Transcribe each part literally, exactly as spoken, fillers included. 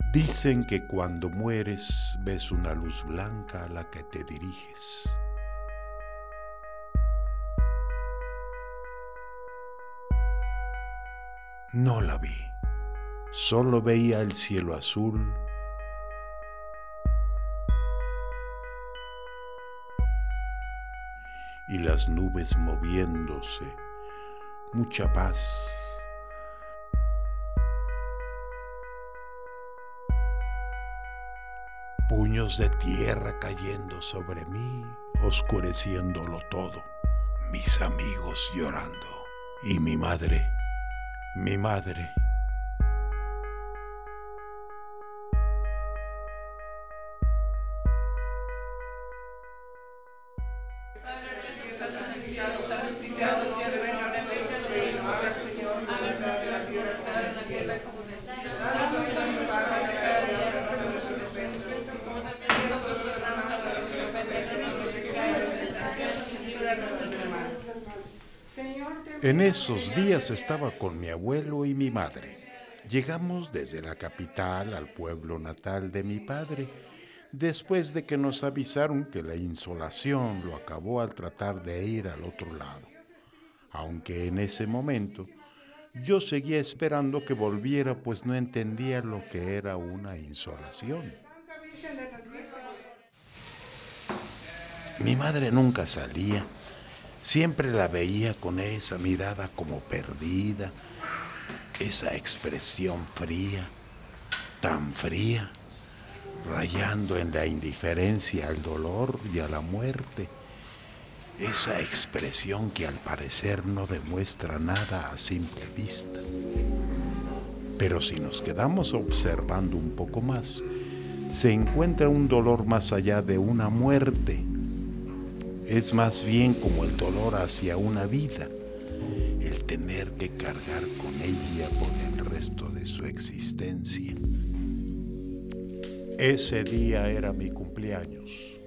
Dicen que cuando mueres ves una luz blanca a la que te diriges. No la vi, solo veía el cielo azul y las nubes moviéndose, mucha paz. Puños de tierra cayendo sobre mí, oscureciéndolo todo. Mis amigos llorando. Y mi madre, mi madre. En esos días estaba con mi abuelo y mi madre. Llegamos desde la capital al pueblo natal de mi padre, después de que nos avisaron que la insolación lo acabó al tratar de ir al otro lado. Aunque en ese momento yo seguía esperando que volviera, pues no entendía lo que era una insolación. Mi madre nunca salía. Siempre la veía con esa mirada como perdida, esa expresión fría, tan fría, rayando en la indiferencia al dolor y a la muerte. Esa expresión que al parecer no demuestra nada a simple vista. Pero si nos quedamos observando un poco más, se encuentra un dolor más allá de una muerte. Es más bien como el dolor hacia una vida, el tener que cargar con ella por el resto de su existencia. Ese día era mi cumpleaños.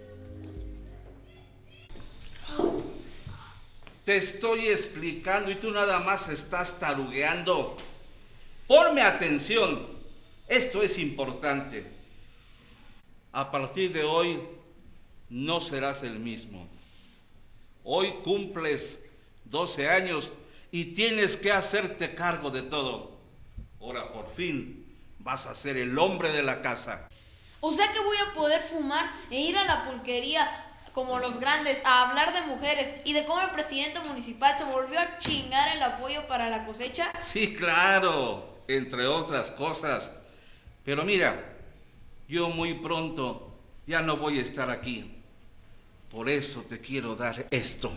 Te estoy explicando y tú nada más estás tarugueando. Ponme atención, esto es importante. A partir de hoy no serás el mismo. Hoy cumples doce años y tienes que hacerte cargo de todo. Ahora por fin vas a ser el hombre de la casa. O sea que voy a poder fumar e ir a la pulquería como los grandes a hablar de mujeres y de cómo el presidente municipal se volvió a chingar el apoyo para la cosecha. Sí, claro, entre otras cosas. Pero mira, yo muy pronto ya no voy a estar aquí. Por eso te quiero dar esto.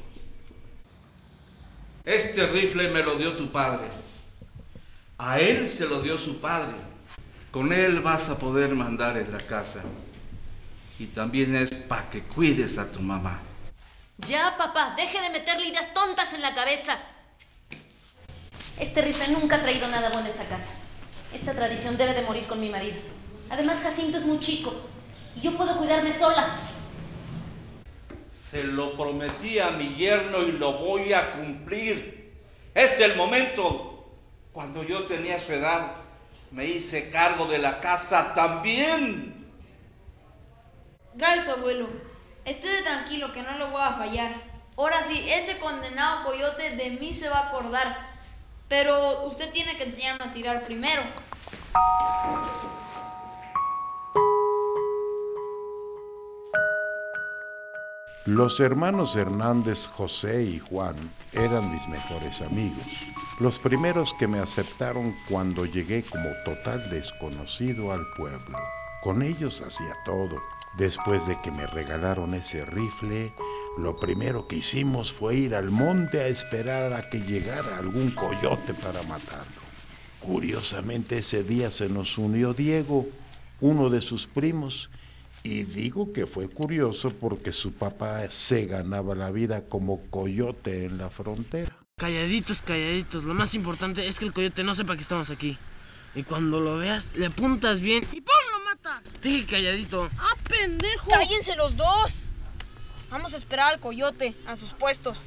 Este rifle me lo dio tu padre. A él se lo dio su padre. Con él vas a poder mandar en la casa. Y también es para que cuides a tu mamá. Ya, papá, deje de meterle ideas tontas en la cabeza. Este rifle nunca ha traído nada bueno a esta casa. Esta tradición debe de morir con mi marido. Además, Jacinto es muy chico y yo puedo cuidarme sola. Se lo prometí a mi yerno y lo voy a cumplir. Es el momento. Cuando yo tenía su edad, me hice cargo de la casa también. Gracias, abuelo. Esté tranquilo que no lo voy a fallar. Ahora sí, ese condenado coyote de mí se va a acordar. Pero usted tiene que enseñarme a tirar primero. Los hermanos Hernández, José y Juan eran mis mejores amigos. Los primeros que me aceptaron cuando llegué como total desconocido al pueblo. Con ellos hacía todo. Después de que me regalaron ese rifle, lo primero que hicimos fue ir al monte a esperar a que llegara algún coyote para matarlo. Curiosamente ese día se nos unió Diego, uno de sus primos, y digo que fue curioso porque su papá se ganaba la vida como coyote en la frontera. Calladitos, calladitos. Lo más importante es que el coyote no sepa que estamos aquí. Y cuando lo veas, le apuntas bien. ¡Y ¡pum! ¡Lo mata! Dije calladito. ¡Ah, pendejo! ¡Cállense los dos! Vamos a esperar al coyote a sus puestos.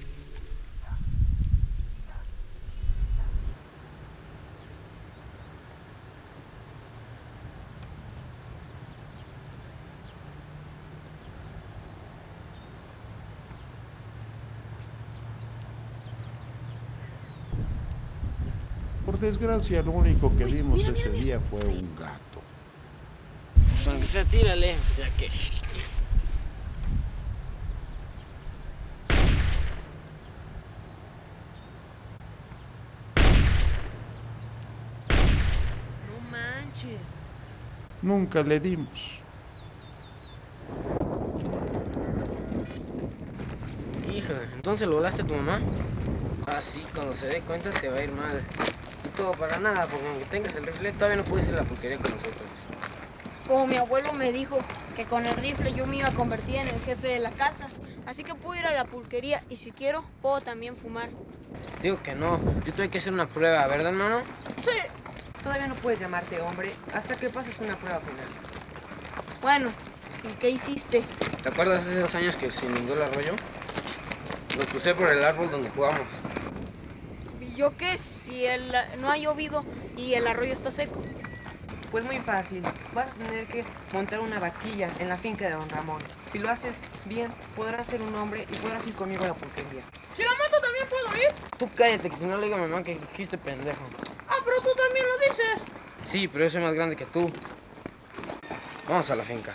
desgracia, lo único que vimos ese día fue un gato. Aunque sea, tírale, ya que... No manches. Nunca le dimos. Hija, ¿entonces lo volaste a tu mamá? Ah, sí, cuando se dé cuenta te va a ir mal. Y todo para nada, porque aunque tengas el rifle, todavía no puedes ir a la pulquería con nosotros. Como mi abuelo me dijo que con el rifle yo me iba a convertir en el jefe de la casa. Así que puedo ir a la pulquería y si quiero, puedo también fumar. Digo que no, yo tengo que hacer una prueba, ¿verdad, hermano? Sí. Todavía no puedes llamarte hombre hasta que pases una prueba final. Bueno, ¿y qué hiciste? ¿Te acuerdas hace dos años que se inundó el arroyo? Lo crucé por el árbol donde jugamos. ¿Y yo qué? Si el, no ha llovido y el arroyo está seco. Pues muy fácil. Vas a tener que montar una vaquilla en la finca de don Ramón. Si lo haces bien, podrás ser un hombre y podrás ir conmigo a la pulquería. Si la mato también puedo ir. Tú cállate, que si no le digo a mi mamá que dijiste pendejo. Ah, pero tú también lo dices. Sí, pero yo soy más grande que tú. Vamos a la finca.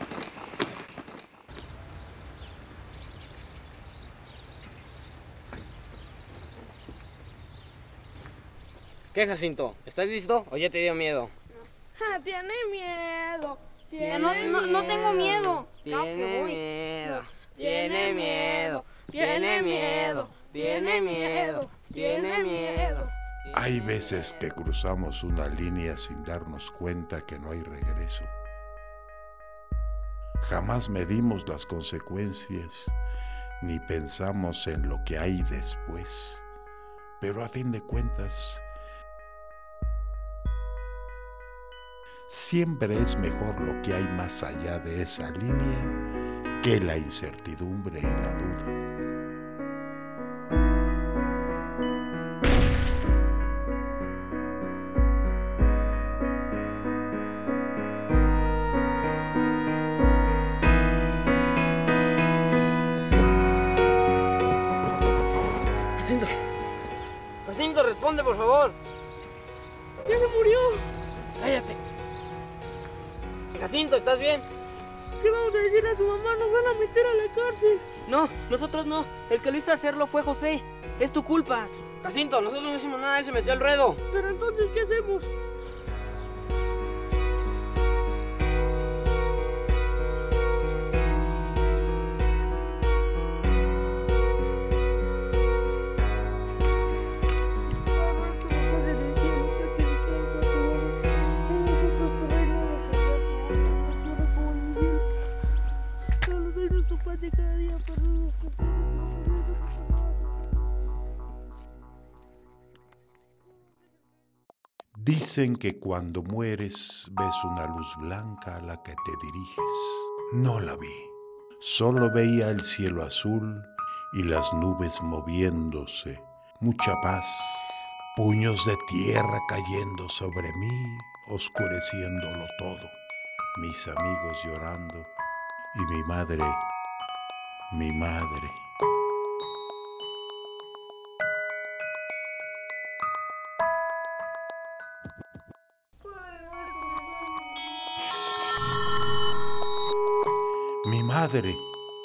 ¿Qué, Jacinto? ¿Estás listo o ya te dio miedo? Ah, tiene miedo. Tiene no, no, no tengo miedo. Claro que Tiene voy. miedo. Tiene miedo. Tiene miedo. Tiene miedo. Tiene miedo. Hay veces que cruzamos una línea sin darnos cuenta que no hay regreso. Jamás medimos las consecuencias ni pensamos en lo que hay después. Pero a fin de cuentas, siempre es mejor lo que hay más allá de esa línea que la incertidumbre y la duda. Jacinto. Jacinto, responde, por favor. Ya se murió. Cállate. Jacinto, ¿estás bien? ¿Qué vamos a decir a su mamá? Nos van a meter a la cárcel. No, nosotros no. El que lo hizo hacerlo fue José. Es tu culpa. Jacinto, nosotros no hicimos nada, él se metió al ruedo. Pero entonces, ¿qué hacemos? Dicen que cuando mueres ves una luz blanca a la que te diriges. No la vi. Solo veía el cielo azul y las nubes moviéndose. Mucha paz. Puños de tierra cayendo sobre mí, oscureciéndolo todo. Mis amigos llorando y mi madre, mi madre. Mi madre.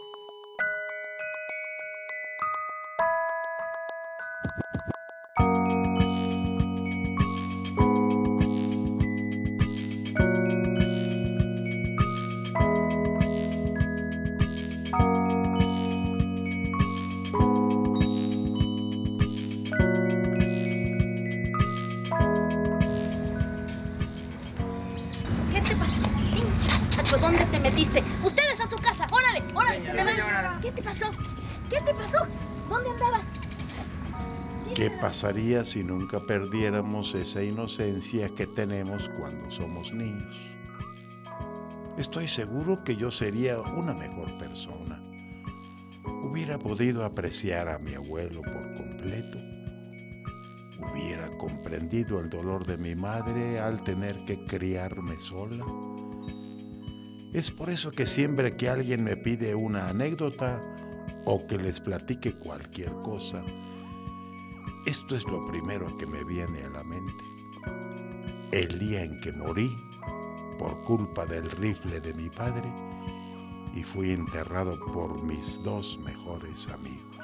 ¿Qué te pasó? Pinche muchacho, ¿dónde te metiste? ¡Ustedes a su casa! ¡Órale! ¡Órale! ¡Se me van! ¿Qué te pasó? ¿Qué te pasó? ¿Dónde andabas? ¿Qué pasaría si nunca perdiéramos esa inocencia que tenemos cuando somos niños? Estoy seguro que yo sería una mejor persona. Hubiera podido apreciar a mi abuelo por completo. Hubiera comprendido el dolor de mi madre al tener que criarme sola. Es por eso que siempre que alguien me pide una anécdota o que les platique cualquier cosa, Esto es lo primero que me viene a la mente. El día en que morí por culpa del rifle de mi padre y fui enterrado por mis dos mejores amigos,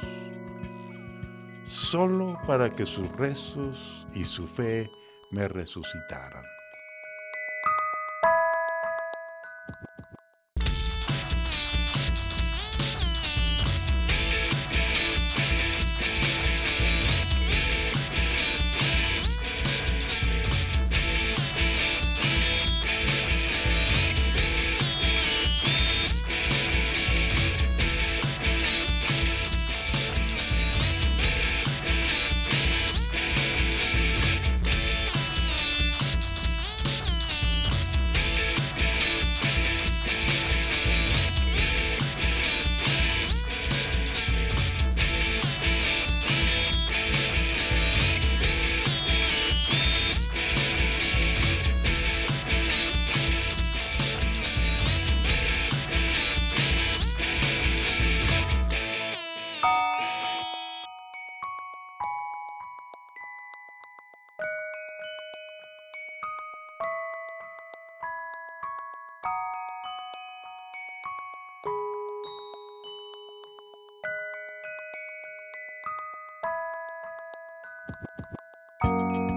solo para que sus rezos y su fe me resucitaran. Thank you.